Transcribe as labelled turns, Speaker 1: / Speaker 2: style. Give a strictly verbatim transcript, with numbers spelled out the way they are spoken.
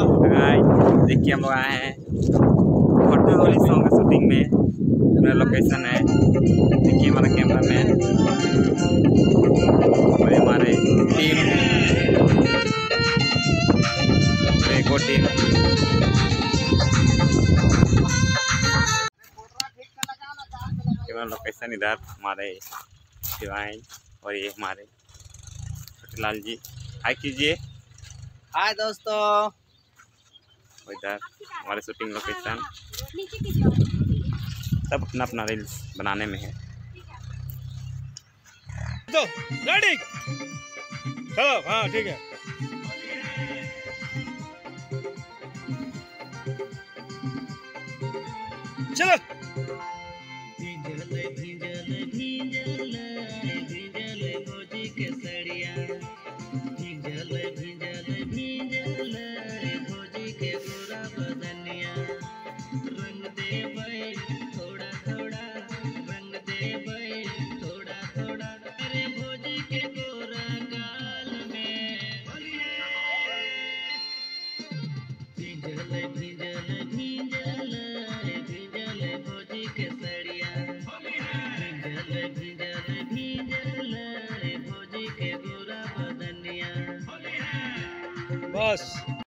Speaker 1: Guys देखिए हम लोग आए हैं फोटो होली सॉन्ग शूटिंग में। मेरा लोकेशन है, देखिए हमारा कैमरा मैन और हमारे टीम एक और टीम। कैमरा लोकेशन इधर हमारे शिवाइन और ये हमारे छोटे लाल जी। हाय कीजिए।
Speaker 2: हाय दोस्तों।
Speaker 1: इधर हमारे शूटिंग लोकेशन, सब अपना अपना रील्स बनाने में है।
Speaker 3: तो रेडी चलो। हाँ ठीक है। चलो। भीजल भीजल भीजल भीजल भोजी के सड़िया, भीजल भीजल भीजल भोजी के पूरा बदनिया। रंग दे भाई थोड़ा थोड़ा, रंग दे भाई थोड़ा थोड़ा, अरे भोजी के गोरा गाल में। भीजल भीजल भीजल भीजल भोजी के सड़िया, भीजल भीजल भीजल भोजी के गोरा बदनिया। बस।